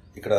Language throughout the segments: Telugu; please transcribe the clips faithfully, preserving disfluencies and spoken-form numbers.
ఇక్కడ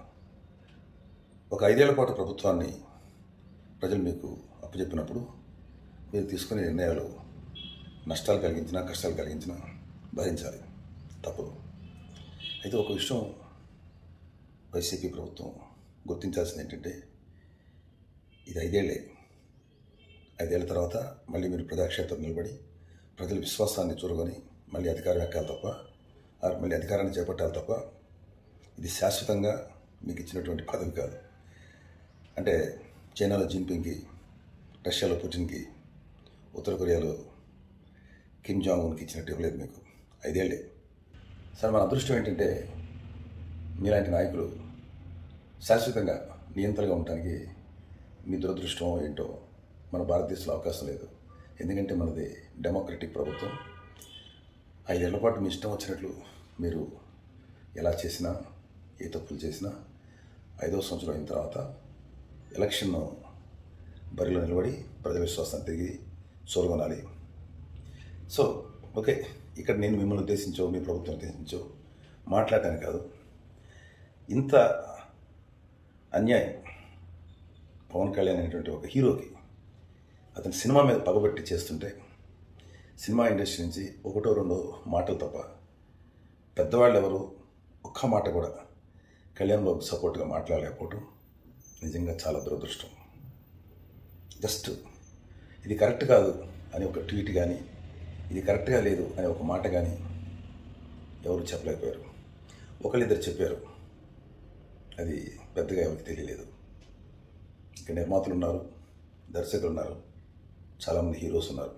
ఒక ఐదేళ్ల పాటు ప్రభుత్వాన్ని ప్రజలు మీకు అప్పచెప్పినప్పుడు మీరు తీసుకునే నిర్ణయాలు నష్టాలు కలిగించినా కష్టాలు కలిగించినా భరించాలి, తప్పదు. అయితే ఒక విషయం వైసీపీ ప్రభుత్వం గుర్తించాల్సింది ఏంటంటే, ఇది ఐదేళ్లే ఐదేళ్ల తర్వాత మళ్ళీ మీరు ప్రజాక్షేత్రం నిలబడి ప్రజల విశ్వాసాన్ని చూరగొని మళ్ళీ అధికారం ఎక్కాలి తప్ప, మళ్ళీ అధికారాన్ని చేపట్టాలి తప్ప, ఇది శాశ్వతంగా మీకు ఇచ్చినటువంటి పదవి కాదు. అంటే చైనాలో జిన్పింగ్కి, రష్యాలో పుటిన్కి, ఉత్తర కొరియాలో కిమ్ జాంగ్ ఉన్కి ఇచ్చినట్టు ఇవ్వలేదు మీకు. ఐదేళ్లే. సరే, మన అదృష్టం ఏంటంటే మీలాంటి నాయకులు శాశ్వతంగా నియంత్రణగా ఉండటానికి మీ దురదృష్టం ఏంటో మన భారతదేశంలో అవకాశం లేదు. ఎందుకంటే మనది డెమోక్రటిక్ ప్రభుత్వం. ఐదేళ్ల పాటు మీ ఇష్టం వచ్చినట్లు మీరు ఎలా చేసినా, ఏ తప్పులు చేసినా, ఐదో సంవత్సరం అయిన తర్వాత ఎలక్షన్ బరిలో నిలబడి ప్రజల విశ్వాసాన్ని తిరిగి చూరగొనాలి. సో ఓకే, ఇక్కడ నేను మిమ్మల్ని ఉద్దేశించో మీ ప్రభుత్వం ఉద్దేశించో మాట్లాడటానికి కాదు. ఇంత అన్యాయం పవన్ కళ్యాణ్ అనేటువంటి ఒక హీరోకి అతని సినిమా మీద పగబట్టి చేస్తుంటే, సినిమా ఇండస్ట్రీ నుంచి ఒకటో రెండో మాటలు తప్ప పెద్దవాళ్ళు ఎవరు ఒక్క మాట కూడా కళ్యాణ్ బాబుకి సపోర్ట్గా మాట్లాడలేకపోవటం నిజంగా చాలా దురదృష్టం. జస్ట్ ఇది కరెక్ట్ కాదు అని ఒక ట్వీట్ కానీ, ఇది కరెక్ట్గా లేదు అనే ఒక మాట కానీ ఎవరు చెప్పలేకపోయారు. ఒకళ్ళిద్దరు చెప్పారు, అది పెద్దగా ఎవరికి తెలియలేదు. ఇంకా నిర్మాతలు ఉన్నారు, దర్శకులు ఉన్నారు, చాలామంది హీరోస్ ఉన్నారు.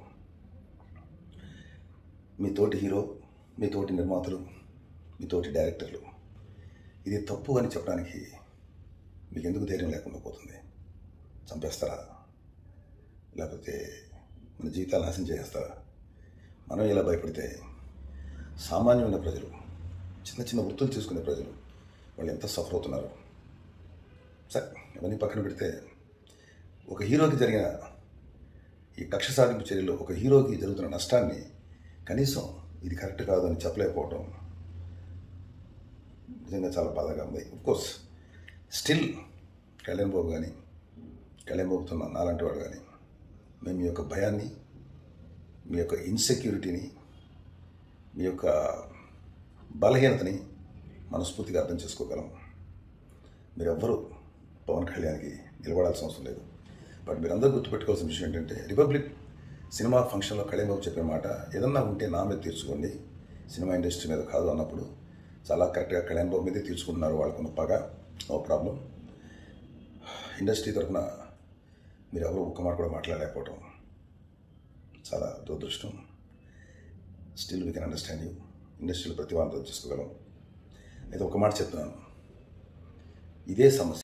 మీ తోటి హీరో, మీ తోటి నిర్మాతలు, మీ తోటి డైరెక్టర్లు ఇది తప్పు అని చెప్పడానికి మీకు ఎందుకు ధైర్యం లేకుండా పోతుంది? చంపేస్తారా? లేకపోతే మన జీవితాలు నాశనం చేసేస్తారా? మనం ఇలా భయపడితే సామాన్యమైన ప్రజలు, చిన్న చిన్న వృత్తులు తీసుకునే ప్రజలు, వాళ్ళు ఎంత సఫర్ అవుతున్నారు. సరే, ఇవన్నీ పక్కన పెడితే ఒక హీరోకి జరిగిన ఈ కక్ష సాధింపు చర్యలో ఒక హీరోకి జరుగుతున్న నష్టాన్ని కనీసం ఇది కరెక్ట్ కాదు అని చెప్పలేకపోవడం నిజంగా చాలా బాధగా ఉంది. అఫ్కోర్స్ స్టిల్ కళ్యాణ్ బాబు కానీ, కళ్యాణ్ బాబుతో నాలాంటి వాడు కానీ, మేము మీ యొక్క భయాన్ని, మీ యొక్క ఇన్సెక్యూరిటీని, మీ యొక్క బలహీనతని మనస్ఫూర్తిగా అర్థం చేసుకోగలం. మీరెవ్వరూ పవన్ కళ్యాణ్కి నిలబడాల్సిన అవసరం లేదు. బట్ మీరందరూ గుర్తుపెట్టుకోవాల్సిన విషయం ఏంటంటే, రిపబ్లిక్ సినిమా ఫంక్షన్లో కళ్యాణ్ బాబు చెప్పే మాట, ఏదన్నా ఉంటే నా మీద తీర్చుకోండి, సినిమా ఇండస్ట్రీ మీద కాదు అన్నప్పుడు చాలా కరెక్ట్గా కళ్యాణ్ బాబు మీదే తీర్చుకుంటున్నారు. వాళ్ళకున్న పగ, నో ప్రాబ్లం. ఇండస్ట్రీ తరఫున మీరు ఎవరు ఒక్క మాట కూడా మాట్లాడలేకపోవడం చాలా దురదృష్టం. Still we can understand you. ఇండస్ట్రీలో ప్రతి వాళ్ళతో చేసుకోగలం. అయితే ఒక మాట చెప్తున్నాను, ఇదే సమస్య